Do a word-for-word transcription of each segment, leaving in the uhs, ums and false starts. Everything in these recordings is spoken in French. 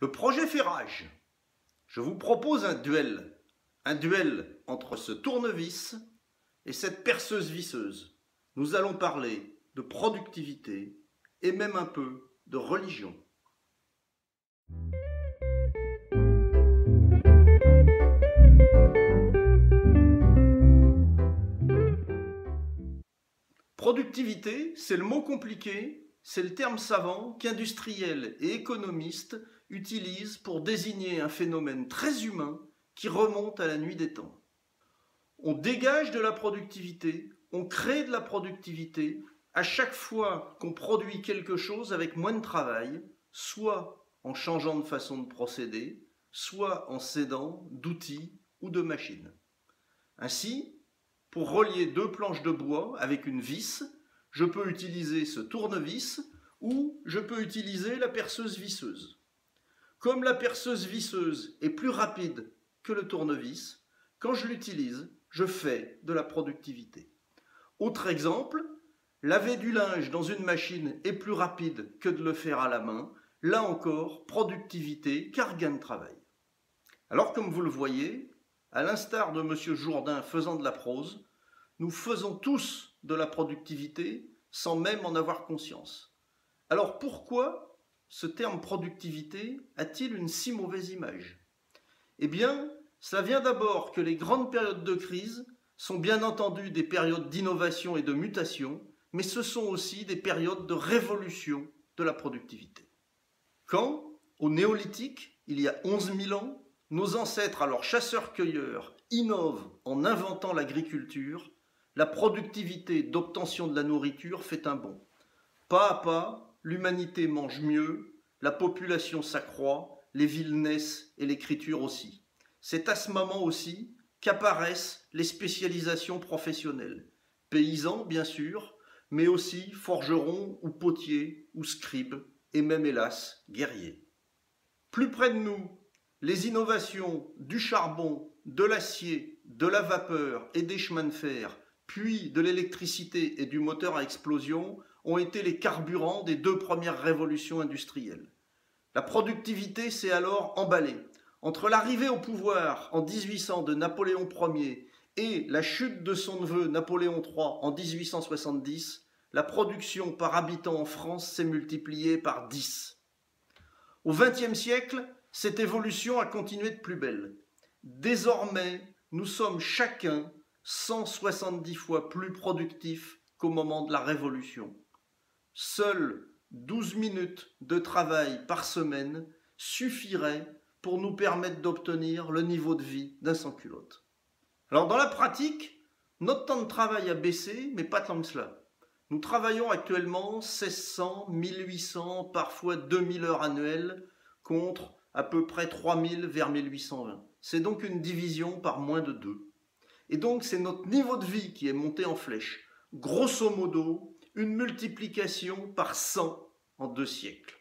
Le projet fait rage. Je vous propose un duel. Un duel entre ce tournevis et cette perceuse visseuse. Nous allons parler de productivité et même un peu de religion. Productivité, c'est le mot compliqué, c'est le terme savant qu'industriels et économistes utilisent pour désigner un phénomène très humain qui remonte à la nuit des temps. On dégage de la productivité, on crée de la productivité à chaque fois qu'on produit quelque chose avec moins de travail, soit en changeant de façon de procéder, soit en s'aidant d'outils ou de machines. Ainsi, pour relier deux planches de bois avec une vis, je peux utiliser ce tournevis ou je peux utiliser la perceuse visseuse. Comme la perceuse visseuse est plus rapide que le tournevis, quand je l'utilise, je fais de la productivité. Autre exemple, laver du linge dans une machine est plus rapide que de le faire à la main. Là encore, productivité car gain de travail. Alors comme vous le voyez, à l'instar de monsieur Jourdain faisant de la prose, nous faisons tous de la productivité sans même en avoir conscience. Alors pourquoi ce terme productivité a-t-il une si mauvaise image? Eh bien, ça vient d'abord que les grandes périodes de crise sont bien entendu des périodes d'innovation et de mutation, mais ce sont aussi des périodes de révolution de la productivité. Quand, au néolithique, il y a onze mille ans, nos ancêtres, alors chasseurs-cueilleurs, innovent en inventant l'agriculture, la productivité d'obtention de la nourriture fait un bond. Pas à pas, l'humanité mange mieux, la population s'accroît, les villes naissent et l'écriture aussi. C'est à ce moment aussi qu'apparaissent les spécialisations professionnelles. Paysans, bien sûr, mais aussi forgerons ou potiers ou scribes, et même hélas, guerriers. Plus près de nous, les innovations du charbon, de l'acier, de la vapeur et des chemins de fer, puis de l'électricité et du moteur à explosion, ont été les carburants des deux premières révolutions industrielles. La productivité s'est alors emballée. Entre l'arrivée au pouvoir en dix-huit cents de Napoléon Ier et la chute de son neveu Napoléon trois en dix-huit cent soixante-dix, la production par habitant en France s'est multipliée par dix. Au vingtième siècle, cette évolution a continué de plus belle. Désormais, nous sommes chacun cent soixante-dix fois plus productifs qu'au moment de la Révolution. Seules douze minutes de travail par semaine suffiraient pour nous permettre d'obtenir le niveau de vie d'un sans-culotte. Alors dans la pratique, notre temps de travail a baissé, mais pas tant que cela. Nous travaillons actuellement seize cents, mille huit cents, parfois deux mille heures annuelles, contre à peu près trois mille vers mille huit cent vingt. C'est donc une division par moins de deux. Et donc c'est notre niveau de vie qui est monté en flèche. Grosso modo, une multiplication par cent en deux siècles.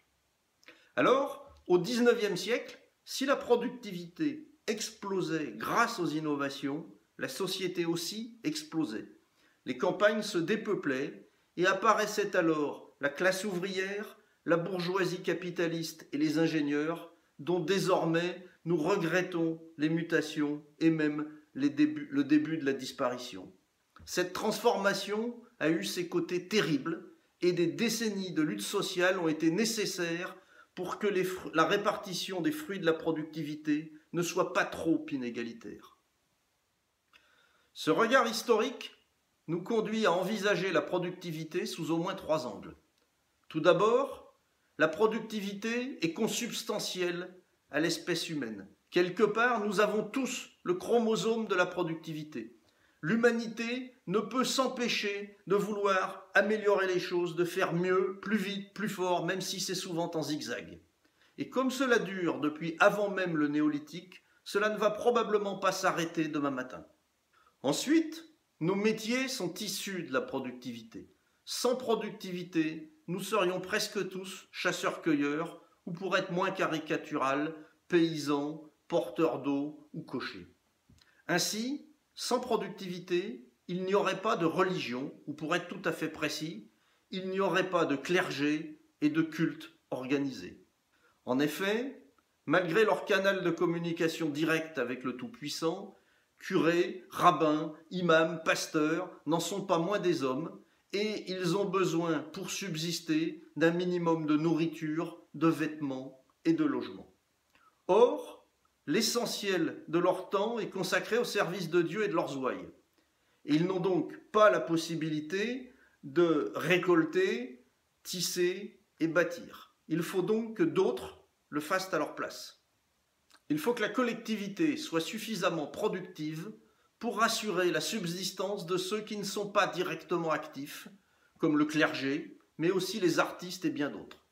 Alors, au dix-neuvième siècle, si la productivité explosait grâce aux innovations, la société aussi explosait. Les campagnes se dépeuplaient et apparaissait alors la classe ouvrière, la bourgeoisie capitaliste et les ingénieurs, dont désormais nous regrettons les mutations et même les débuts, le début de la disparition. Cette transformation a eu ses côtés terribles et des décennies de lutte sociale ont été nécessaires pour que les, la répartition des fruits de la productivité ne soit pas trop inégalitaire. Ce regard historique nous conduit à envisager la productivité sous au moins trois angles. Tout d'abord, la productivité est consubstantielle à l'espèce humaine. Quelque part, nous avons tous le chromosome de la productivité. L'humanité ne peut s'empêcher de vouloir améliorer les choses, de faire mieux, plus vite, plus fort, même si c'est souvent en zigzag. Et comme cela dure depuis avant même le néolithique, cela ne va probablement pas s'arrêter demain matin. Ensuite, nos métiers sont issus de la productivité. Sans productivité, nous serions presque tous chasseurs-cueilleurs, ou pour être moins caricatural, paysans, porteurs d'eau ou cochers. Ainsi, sans productivité, il n'y aurait pas de religion, ou pour être tout à fait précis, il n'y aurait pas de clergé et de culte organisé. En effet, Malgré leur canal de communication direct avec le Tout-Puissant, curés, rabbins, imams, pasteurs n'en sont pas moins des hommes et ils ont besoin pour subsister d'un minimum de nourriture, de vêtements et de logement. Or, l'essentiel de leur temps est consacré au service de Dieu et de leurs ouailles. Et ils n'ont donc pas la possibilité de récolter, tisser et bâtir. Il faut donc que d'autres le fassent à leur place. Il faut que la collectivité soit suffisamment productive pour assurer la subsistance de ceux qui ne sont pas directement actifs, comme le clergé, mais aussi les artistes et bien d'autres.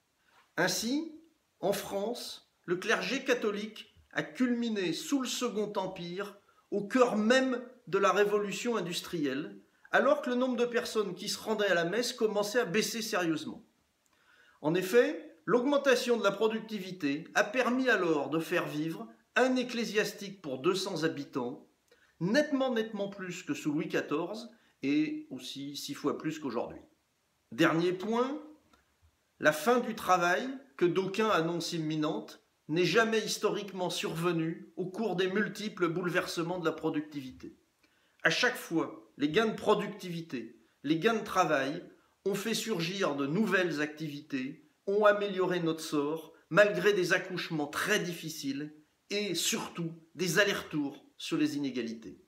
Ainsi, en France, le clergé catholique a culminé sous le Second Empire, au cœur même de la révolution industrielle, alors que le nombre de personnes qui se rendaient à la messe commençait à baisser sérieusement. En effet, l'augmentation de la productivité a permis alors de faire vivre un ecclésiastique pour deux cents habitants, nettement nettement plus que sous Louis quatorze et aussi six fois plus qu'aujourd'hui. Dernier point, la fin du travail, que d'aucuns annoncent imminente, n'est jamais historiquement survenue au cours des multiples bouleversements de la productivité. À chaque fois, les gains de productivité, les gains de travail ont fait surgir de nouvelles activités, ont amélioré notre sort, malgré des accouchements très difficiles et surtout des allers-retours sur les inégalités.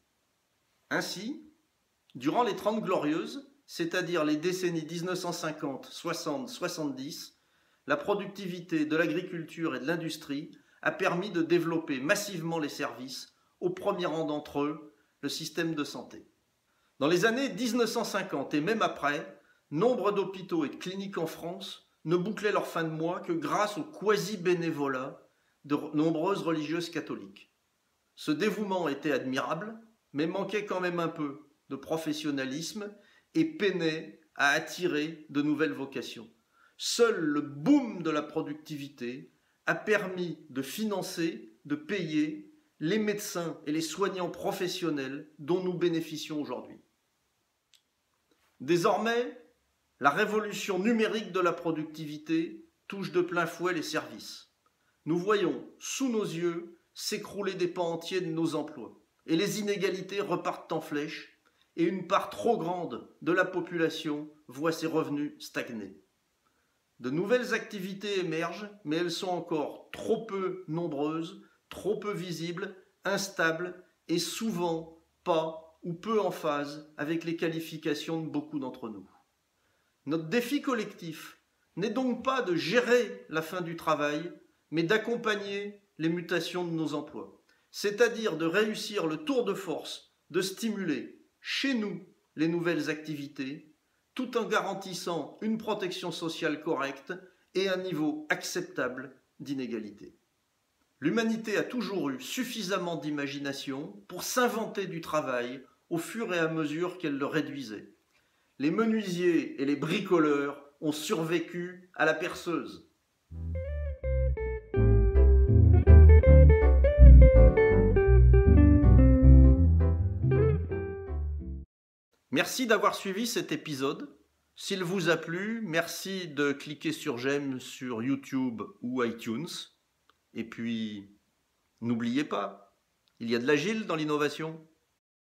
Ainsi, durant les Trente Glorieuses, c'est-à-dire les décennies mille neuf cent cinquante, soixante, soixante-dix, la productivité de l'agriculture et de l'industrie a permis de développer massivement les services, au premier rang d'entre eux, le système de santé. Dans les années mille neuf cent cinquante et même après, nombre d'hôpitaux et de cliniques en France ne bouclaient leur fin de mois que grâce au quasi-bénévolat de nombreuses religieuses catholiques. Ce dévouement était admirable, mais manquait quand même un peu de professionnalisme et peinait à attirer de nouvelles vocations. Seul le boom de la productivité a permis de financer, de payer les médecins et les soignants professionnels dont nous bénéficions aujourd'hui. Désormais, la révolution numérique de la productivité touche de plein fouet les services. Nous voyons sous nos yeux s'écrouler des pans entiers de nos emplois et les inégalités repartent en flèche et une part trop grande de la population voit ses revenus stagner. De nouvelles activités émergent, mais elles sont encore trop peu nombreuses, trop peu visibles, instables et souvent pas ou peu en phase avec les qualifications de beaucoup d'entre nous. Notre défi collectif n'est donc pas de gérer la fin du travail, mais d'accompagner les mutations de nos emplois, c'est-à-dire de réussir le tour de force, de stimuler chez nous les nouvelles activités, tout en garantissant une protection sociale correcte et un niveau acceptable d'inégalité. L'humanité a toujours eu suffisamment d'imagination pour s'inventer du travail au fur et à mesure qu'elle le réduisait. Les menuisiers et les bricoleurs ont survécu à la perceuse. Merci d'avoir suivi cet épisode. S'il vous a plu, merci de cliquer sur j'aime sur YouTube ou iTunes. Et puis, n'oubliez pas, il y a de l'agile dans l'innovation.